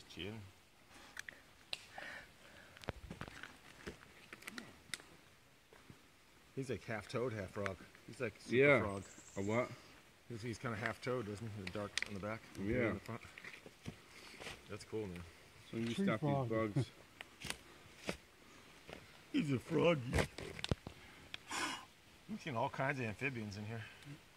Just chilling. He's like half toad, half frog. He's like super frog. A what? He's kind of half toad, isn't he? The dark on the back. Yeah. In the front. That's cool, man. So you stop these bugs. He's a frog. You've seen all kinds of amphibians in here.